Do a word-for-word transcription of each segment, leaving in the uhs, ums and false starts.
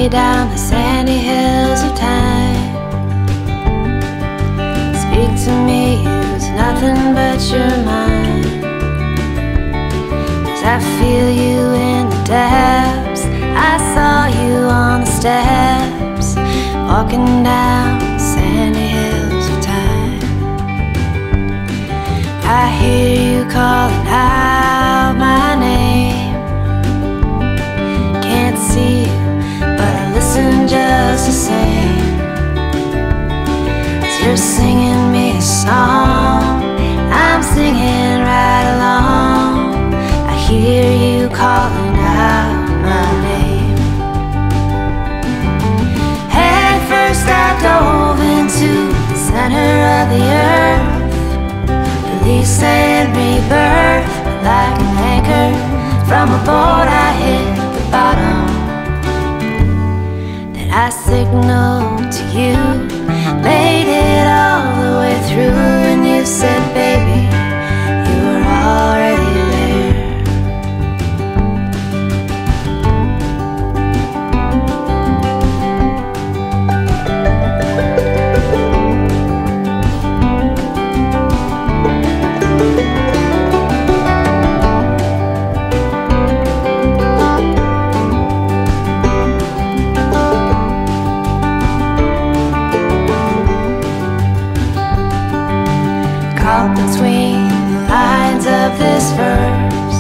me down the sandy hills of time. Speak to me, use nothing but your mind. 'Cause I feel you in the depths. I saw you on the steps, walking down the sandy hills of time. I hear you calling out my name. Can't see you, but I listen just the same. 'Cause you're singing me a song, I'm singing right along. I hear you calling out my name. Head first I dove into the center of the earth, release and rebirth, like an anchor from a boat. I hit the bottom, then I signaled to you, made it all the way through, and you said, baby, you were already there. Caught between the lines of this verse,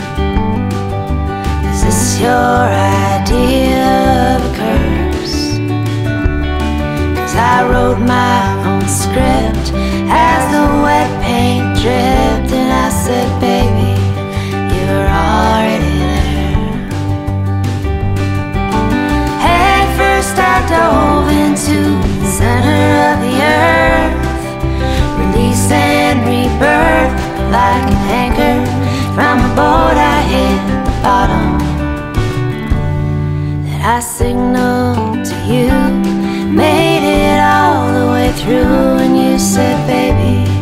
is this your idea of a curse? 'Cause I wrote my own script as the wet paint dripped, and I said, baby, you're already there. Head first I dove into the center of the earth, release and rebirth, like an anchor from a boat. I hit the bottom, then I signaled to you, made it all the way through, and you said, baby,